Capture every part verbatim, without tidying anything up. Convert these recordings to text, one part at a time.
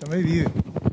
陳偉議員，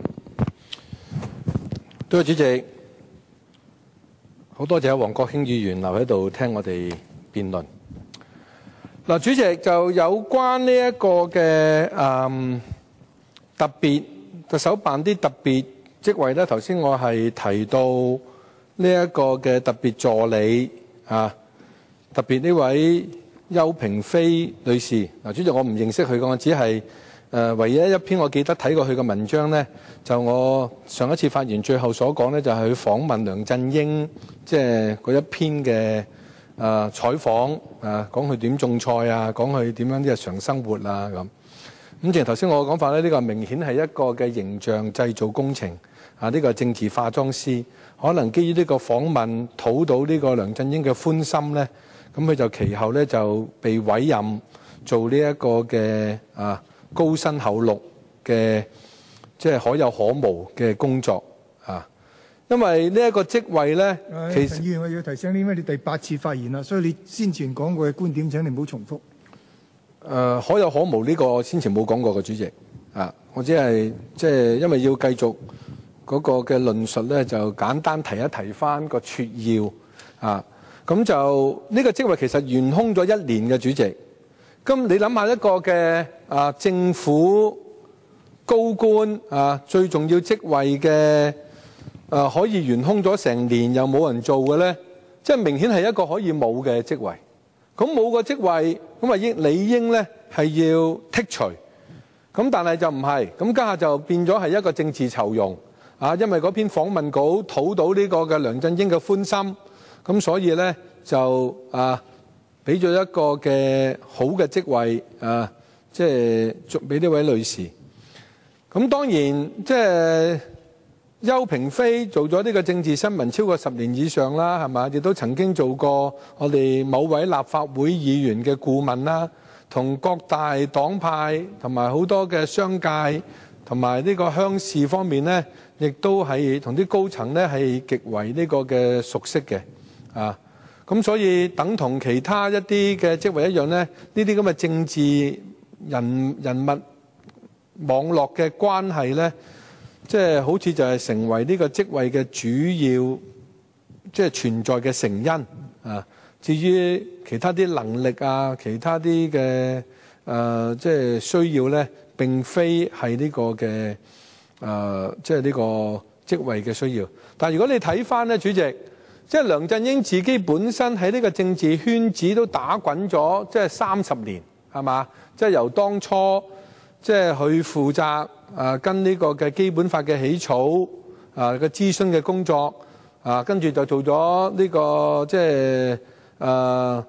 多謝主席，好多謝黃國興議員留喺度聽我哋辯論。嗱，主席就有關呢一個嘅誒特別特首辦啲特別職位咧，頭先我係提到呢一個嘅特別助理啊，特別呢位邱平飛女士。嗱，主席我唔認識佢嘅，我只係誒、呃、唯一一篇我記得睇過佢嘅文章咧，就我上一次發言最後所講咧，就係佢訪問梁振英即係嗰一篇嘅誒採訪啊，講佢點種菜啊，講佢點樣啲日常生活啊咁。咁正如頭先我嘅講法咧，呢、這個明顯係一個嘅形象製造工程啊，呢、這個政治化妝師可能基於呢個訪問討到呢個梁振英嘅歡心咧，咁佢就其後咧就被委任做呢一個嘅啊高薪厚祿嘅即係可有可無嘅工作啊，因為呢一個職位咧，其實陳議員，我要提醒你，因為你第八次發言啦，所以你先前講過嘅觀點請你唔好重複。 誒、呃、可有可無呢個先前冇講過嘅主席啊，我只係即係因為要繼續嗰個嘅論述咧，就簡單提一提翻個撮要啊。咁就呢、這個職位其實懸空咗一年嘅主席。咁你諗下一個嘅啊政府高官啊最重要職位嘅誒、啊、可以懸空咗成年又冇人做嘅咧，即係明顯係一個可以冇嘅職位。咁冇個職位，咁啊應理應咧係要剔除。咁但係就唔係，咁家下就變咗係一個政治酬庸啊！因為嗰篇訪問稿討到呢個嘅梁振英嘅歡心，咁所以咧就啊俾咗一個嘅好嘅職位啊，即係俾呢位女士。咁當然即係邱平飛做咗呢個政治新聞超過十年以上啦，係嘛？亦都曾經做過我哋某位立法會議員嘅顧問啦，同各大黨派同埋好多嘅商界同埋呢個鄉事方面呢，亦都係同啲高層呢係極為呢個嘅熟悉嘅啊。咁所以等同其他一啲嘅職位一樣呢，呢啲咁嘅政治人人物網絡嘅關係呢，即係好似就係成為呢個職位嘅主要即係存在嘅成因啊。至於其他啲能力啊，其他啲嘅誒即係需要咧，並非係呢個嘅誒即係呢個職位嘅需要。但係如果你睇翻咧，主席，即係梁振英自己本身喺呢個政治圈子都打滾咗，即係三十年，係嘛？即係由當初即係佢負責。啊，跟呢個嘅基本法嘅起草啊嘅諮詢嘅工作啊，跟住就做咗呢、這個即係誒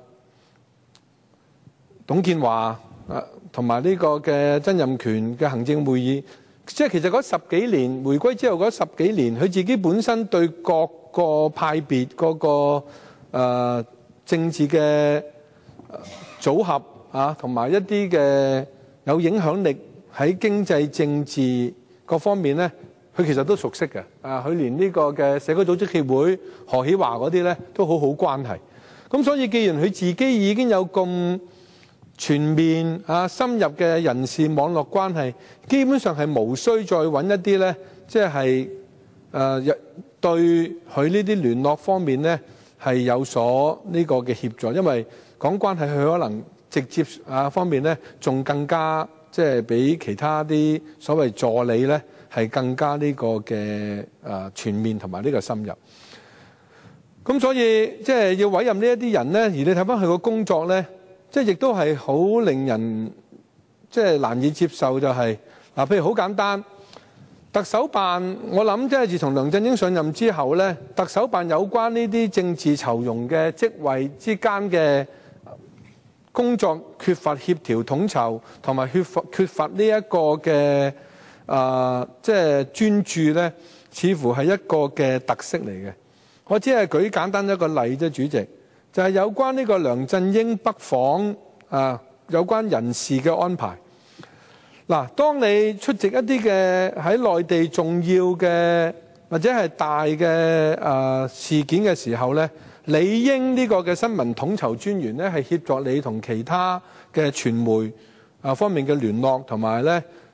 董建華啊，同埋呢個嘅曾蔭權嘅行政會議，即係其實嗰十幾年回歸之後嗰十幾年，佢自己本身對各個派別嗰、那個、呃、政治嘅組合啊，同埋一啲嘅有影響力。喺經濟政治各方面咧，佢其實都熟悉嘅。啊，佢連呢個嘅社區組織協會何喜華嗰啲咧都好好關係。咁所以既然佢自己已經有咁全面啊深入嘅人事網絡關係，基本上係無需再揾一啲咧，即係誒對佢呢啲聯絡方面咧係有所呢個嘅協助，因為講關係佢可能直接啊方面咧仲更加。即係比其他啲所謂助理咧，係更加呢個嘅誒全面同埋呢個深入。咁所以即係要委任呢一啲人咧，而你睇翻佢個工作咧，即係亦都係好令人即係難以接受，就係嗱，譬如好簡單，特首辦，我諗即係自從梁振英上任之後咧，特首辦有關呢啲政治酬庸嘅職位之間嘅工作缺乏協調統籌，同埋缺乏缺乏呢一個嘅啊，即係專注咧，似乎係一個嘅特色嚟嘅。我只係舉簡單一個例啫，主席，就係有關呢個梁振英北訪啊，有關人事嘅安排。嗱，當你出席一啲嘅喺內地重要嘅或者係大嘅啊事件嘅時候咧，理應呢個嘅新聞統籌專員咧係協助你同其他嘅傳媒啊方面嘅聯絡，同埋咧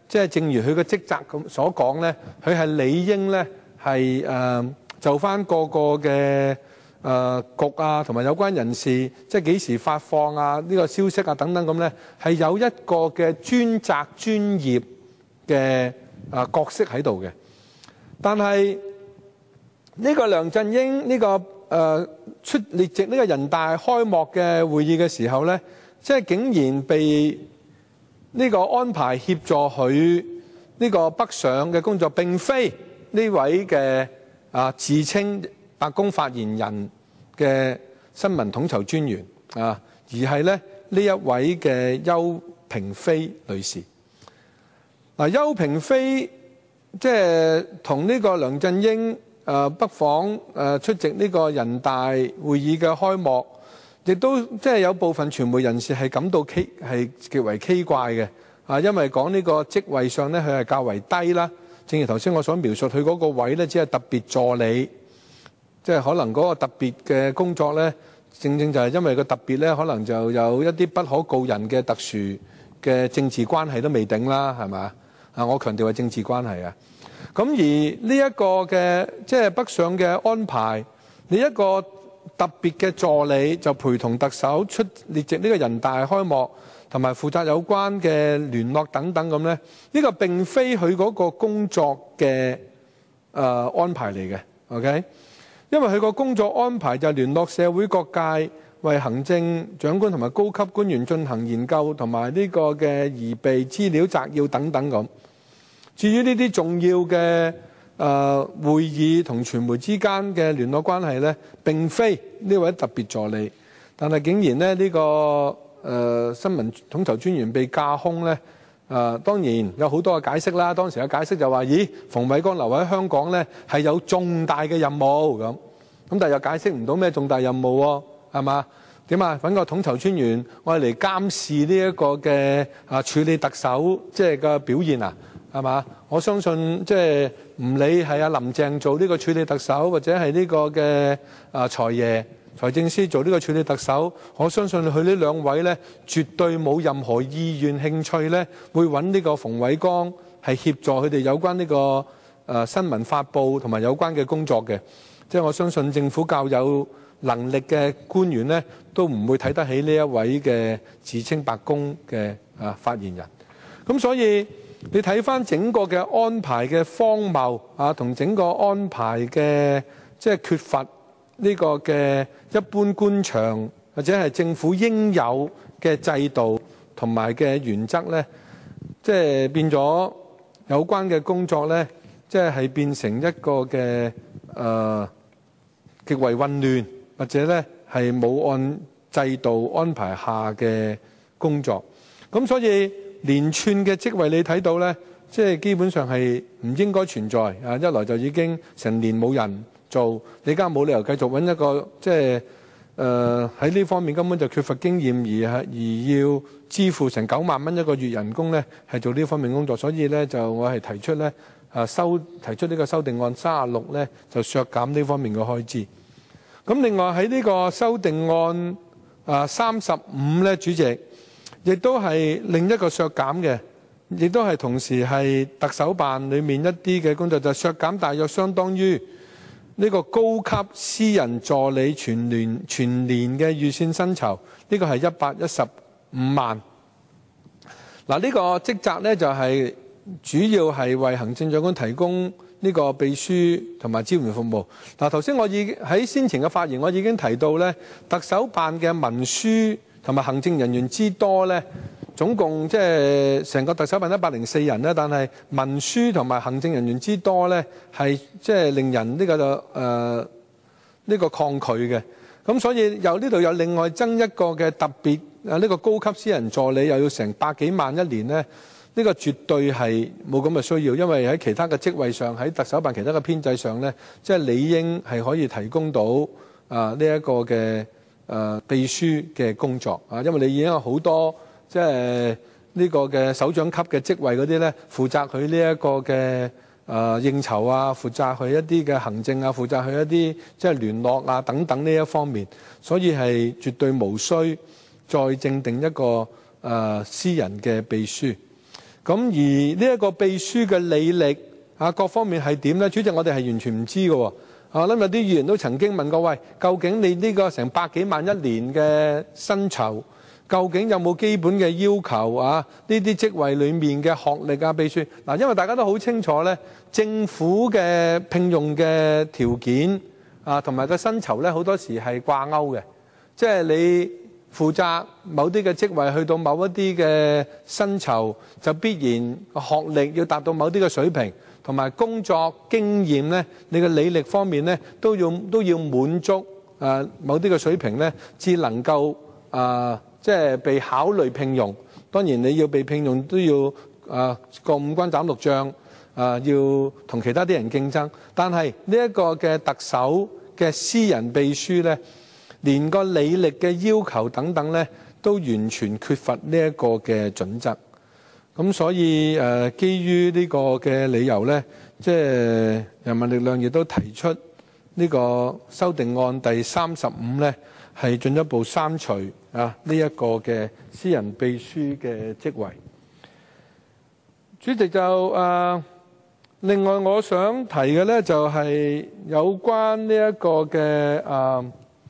即係正如佢嘅職責咁所講咧，佢係理應咧係誒就翻個個嘅誒局啊，同埋有關人士，即係幾時發放啊，呢個消息啊等等咁咧，係有一個嘅專責專業嘅啊角色喺度嘅。但係呢個梁振英呢個誒出列席呢個人大開幕嘅會議嘅時候咧，即係竟然被呢個安排協助佢呢個北上嘅工作，並非呢位嘅啊自稱白宮發言人嘅新聞統籌專員啊，而係咧呢一位嘅邱平飛女士。嗱，邱平飛即係同呢個梁振英誒北訪誒出席呢個人大會議嘅開幕，亦都即係有部分傳媒人士係感到奇係極為奇怪嘅啊，因為講呢個職位上咧，佢係較為低啦。正如頭先我所描述，佢嗰個位咧只係特別助理，即係可能嗰個特別嘅工作咧，正正就係因為個特別咧，可能就有一啲不可告人嘅特殊嘅政治關係都未定啦，係咪？啊，我強調係政治關係啊。咁而呢一個嘅即係北上嘅安排，你一個特別嘅助理就陪同特首出列席呢個人大開幕，同埋負責有關嘅聯絡等等咁咧，呢個並非佢嗰個工作嘅誒安排嚟嘅 ，OK？ 因為佢個工作安排就係聯絡社會各界，為行政長官同埋高級官員進行研究同埋呢個嘅擬備資料摘要等等咁。至於呢啲重要嘅誒、呃、會議同傳媒之間嘅聯絡關係咧，並非呢位特別助理，但係竟然咧呢、這個誒、呃、新聞統籌專員被架空咧，誒、呃、當然有好多嘅解釋啦。當時嘅解釋就話：咦，馮煒光留喺香港咧係有重大嘅任務咁，咁但係又解釋唔到咩重大任務喎，係嘛？點啊？揾個統籌專員我嚟監視呢一個嘅啊處理特首即係嘅表現啊？係嘛？我相信即係唔理係阿林鄭做呢個處理特首，或者係呢個嘅啊財爺財政司做呢個處理特首，我相信佢呢兩位咧，絕對冇任何意願興趣咧，會揾呢個馮煒光係協助佢哋有關呢個誒新聞發佈同埋有關嘅工作嘅。即係我相信政府較有能力嘅官員咧，都唔會睇得起呢一位嘅自稱白宮嘅啊發言人。咁所以你睇翻整個嘅安排嘅荒謬啊，同整個安排嘅即係缺乏呢個嘅一般官場或者係政府應有嘅制度同埋嘅原則咧，即係變咗有關嘅工作咧，即係係變成一個嘅誒極為混亂，或者咧係冇按制度安排下嘅工作。咁所以連串嘅職位你睇到咧，即係基本上係唔應該存在啊！一來就已經成年冇人做，你而家冇理由繼續揾一個即係誒喺呢方面根本就缺乏經驗，而係而要支付成九萬蚊一個月人工咧，係做呢方面工作。所以咧就我係提出咧啊修提出呢個修訂案三十六咧，就削減呢方面嘅開支。咁另外喺呢個修訂案啊三十五咧，主席，亦都係另一個削減嘅，亦都係同時係特首辦裏面一啲嘅工作，就削減大約相當於呢個高級私人助理全年全年嘅預算薪酬，呢個係一百一十五萬。嗱，呢個職責呢，就係主要係為行政長官提供呢個秘書同埋支援服務。嗱，頭先我已喺先前嘅發言，我已經提到呢，特首辦嘅文書同埋行政人員之多咧，總共即係成個特首辦一百零四人咧，但係文書同埋行政人員之多咧，係即係令人呢個就誒呢個抗拒嘅。咁所以由呢度有另外增一個嘅特別誒呢個高級私人助理，又要成百幾萬一年咧，呢個絕對係冇咁嘅需要，因為喺其他嘅職位上，喺特首辦其他嘅編制上咧，即係理應係可以提供到啊呢一個嘅。誒、呃、秘書嘅工作啊，因為你已經有好多即係呢個嘅首長級嘅職位嗰啲咧，負責佢呢一個嘅誒、呃、應酬啊，負責佢一啲嘅行政啊，負責佢一啲即係聯絡啊等等呢一方面，所以係絕對無需再正定一個誒、呃、私人嘅秘書。 咁而呢一個秘書嘅履歷啊，各方面係點呢？主席，我哋係完全唔知嘅喎。啊，諗有啲議員都曾經問過，喂，究竟你呢個成百幾萬一年嘅薪酬，究竟有冇基本嘅要求啊？呢啲職位裡面嘅學歷啊，秘書嗱，因為大家都好清楚呢，政府嘅聘用嘅條件啊，同埋個薪酬呢，好多時係掛鈎嘅，即係你負責某啲嘅職位，去到某一啲嘅薪酬，就必然學歷要達到某啲嘅水平，同埋工作經驗呢，你嘅履歷方面呢，都要都要滿足啊某啲嘅水平呢，至能夠啊即係被考慮聘用。當然你要被聘用都要啊過五關斬六將啊，要同其他啲人競爭。但係呢一個嘅特首嘅私人秘書呢，連個履歷嘅要求等等呢，都完全缺乏呢一個嘅準則。咁所以誒，基於呢個嘅理由呢，即係人民力量亦都提出呢個修訂案第三十五呢，係進一步刪除啊呢一個嘅私人秘書嘅職位。主席就誒、啊，另外我想提嘅呢，就係有關呢一個嘅誒。啊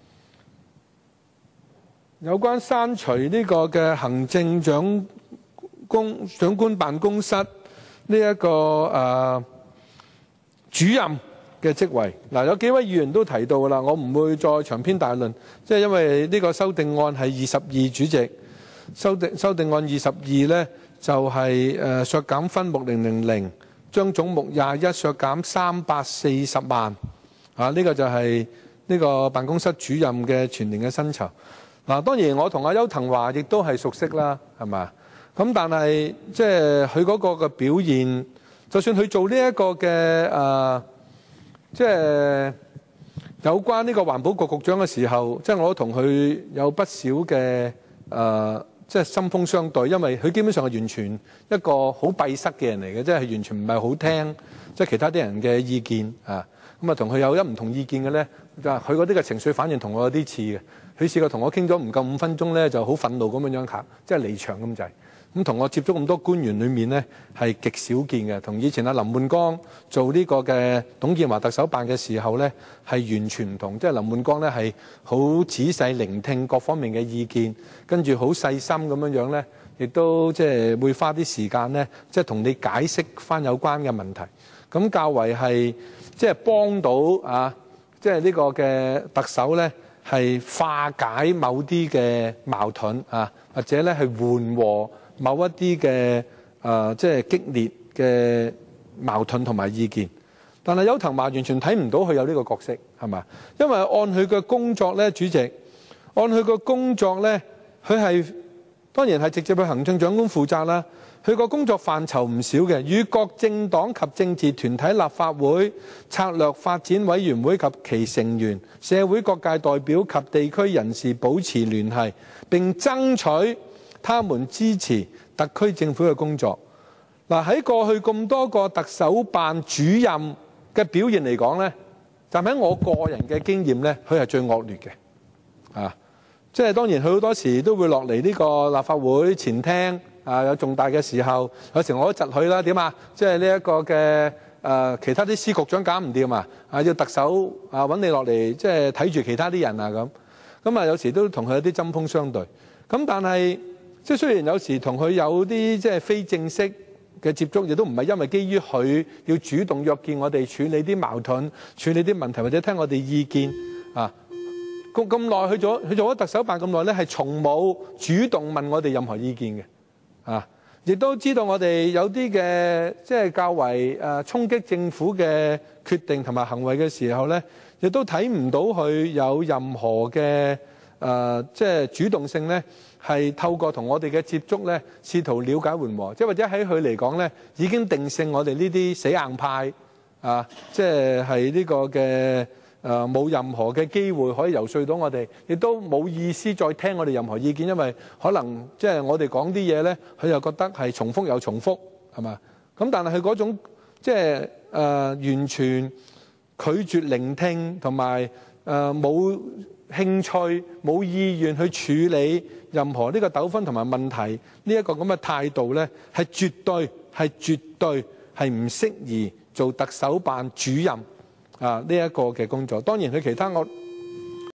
有關刪除呢個嘅行政長公長官辦公室呢、這、一個誒、呃、主任嘅職位，嗱、呃、有幾位議員都提到㗎啦，我唔會再長篇大論，即係因為呢個修訂案係二十二主席修訂修訂案二十二呢，就係、是、誒、呃、削減分目零零零，將總目廿一削減三百四十萬啊，呢、這個就係呢個辦公室主任嘅全年嘅薪酬。嗱，當然我同阿邱騰華亦都係熟悉啦，係嘛？咁但係即係佢嗰個嘅表現，就算佢做呢一個嘅誒，即係有關呢個環保局局長嘅時候，即係我都同佢有不少嘅誒，即係針鋒相對，因為佢基本上係完全一個好閉塞嘅人嚟嘅，即係完全唔係好聽即係其他啲人嘅意見啊。咁啊，同佢有一唔同意見嘅咧，就係佢嗰啲嘅情緒反應同我有啲似嘅。佢試過同我傾咗唔夠五分鐘咧，就好憤怒咁樣樣嚇，即係離場咁滯。咁同我接觸咁多官員裏面咧，係極少見嘅。同以前阿林煥光做呢個嘅董建華特首辦嘅時候咧，係完全唔同。即係林煥光咧係好仔細聆聽各方面嘅意見，跟住好細心咁樣樣咧，亦都即係會花啲時間咧，即係同你解釋翻有關嘅問題。咁較為係即係幫到啊，即係呢個嘅特首咧。係化解某啲嘅矛盾啊，或者咧係緩和某一啲嘅誒，即係激烈嘅矛盾同埋意見。但係邱騰華完全睇唔到佢有呢個角色，係嘛？因為按佢嘅工作咧，主席，按佢嘅工作咧，佢係當然係直接去行政長官負責啦。佢個工作範疇唔少嘅，與各政黨及政治團體、立法會、策略發展委員會及其成員、社會各界代表及地區人士保持聯繫，並爭取他們支持特區政府嘅工作。嗱，喺過去咁多個特首辦主任嘅表現嚟講呢，站喺我個人嘅經驗呢，佢係最惡劣嘅。啊，即係當然佢好多時都會落嚟呢個立法會前廳。啊！有重大嘅時候，有時我都窒佢啦。點啊？即係呢一個嘅誒、呃，其他啲司局長搞唔掂啊！啊，要特首啊揾你落嚟，即係睇住其他啲人啊咁。咁啊，有時都同佢有啲針鋒相對。咁但係即係雖然有時同佢有啲即係非正式嘅接觸，亦都唔係因為基於佢要主動約見我哋處理啲矛盾、處理啲問題或者聽我哋意見啊。咁咁耐去咗，去做咗特首辦咁耐咧，係從冇主動問我哋任何意見嘅。啊！亦都知道我哋有啲嘅即係較為誒、呃、衝擊政府嘅決定同埋行為嘅時候咧，亦都睇唔到佢有任何嘅誒、呃、即係主動性咧，係透過同我哋嘅接觸咧，試圖了解緩和，即係或者喺佢嚟講咧，已經定性我哋呢啲死硬派啊，即係係呢個嘅。誒冇任何嘅機會可以遊說到我哋，亦都冇意思再聽我哋任何意見，因為可能即係我哋講啲嘢咧，佢又覺得係重複又重複，係嘛？咁但係佢嗰種即係誒、呃、完全拒絕聆聽同埋誒冇興趣、冇意願去處理任何呢個糾紛同埋問題呢一個咁嘅態度呢，係絕對係絕對係唔適宜做特首辦主任啊呢一個嘅工作。當然佢其他我